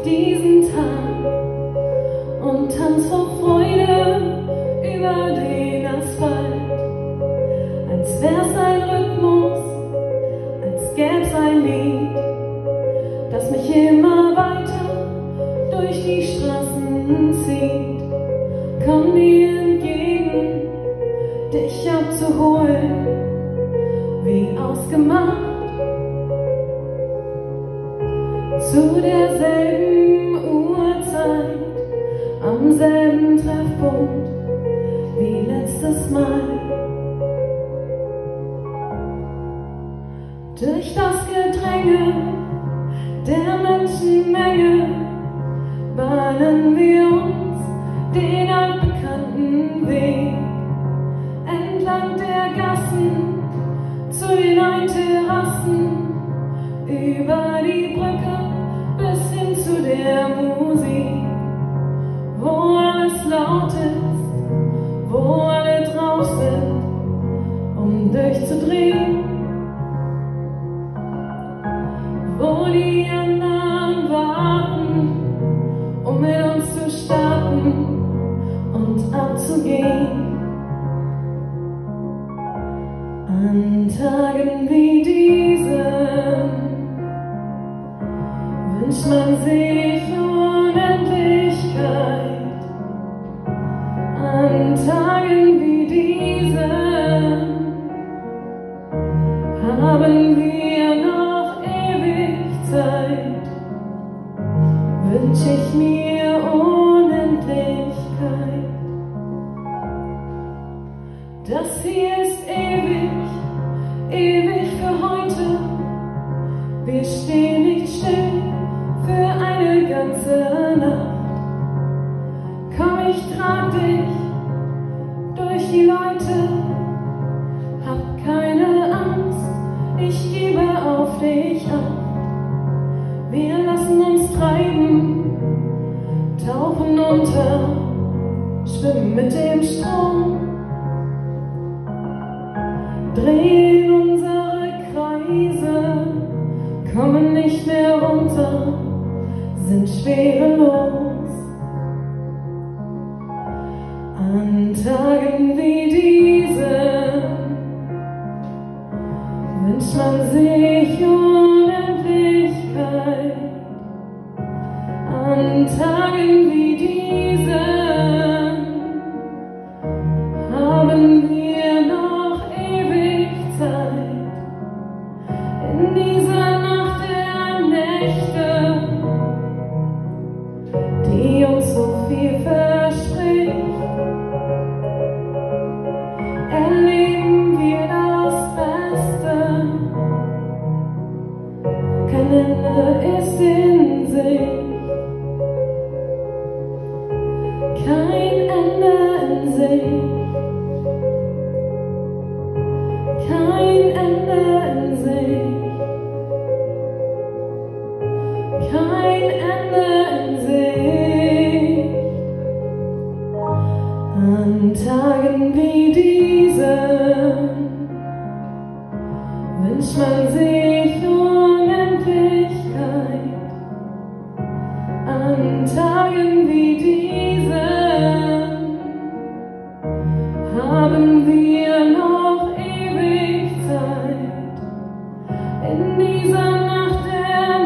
diesen Tag und tanz vor Freude über den Asphalt, als wär's ein Rhythmus, als gäb's ein Lied, das mich immer weiter durch die Straßen zieht. Komm dir entgegen, dich abzuholen, wie ausgemacht, zu derselben Uhrzeit, am selben Treffpunkt wie letztes Mal. Durch das Gedränge der Menschenmenge bahnen wir uns den altbekannten Weg entlang der Gassen zu den Terrassen, über die Brücke bis hin zu der Musik, wo alles laut ist, wo alle drauf sind, um durchzudrehen, wo die anderen warten, um mit uns zu starten und abzugehen. An Tagen wie diesen wünscht man sich Unendlichkeit. An Tagen wie diesen haben wir noch ewig Zeit. Wünsch ich mir Unendlichkeit. Das hier ist ewig, ewig für heute. Wir stehen nicht still für eine ganze Nacht. Komm, ich trag dich durch die Leute. Hab keine Angst, ich gebe auf dich acht. Wir lassen uns treiben, tauchen unter, schwimmen mit dem Strom, drehen unsere Kreise, kommen nicht mehr runter, sind schwerelos. An Tagen wie diesen wünscht man sich Unendlichkeit. An Tagen wie diesen haben wir noch ewig Zeit. In dieser Nacht der Nächte, die uns so viel verspricht, erleben wir das Beste. Kein Ende ist in Sicht, kein Ende in Sicht, kein Ende in Sicht, kein Ende in Sicht. An Tagen wie diesen wünscht man sich Unendlichkeit. An Tagen wie diesen haben wir noch ewig Zeit. In dieser Nacht der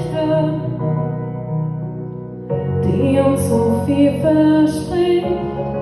Nächte, die uns so viel verspricht,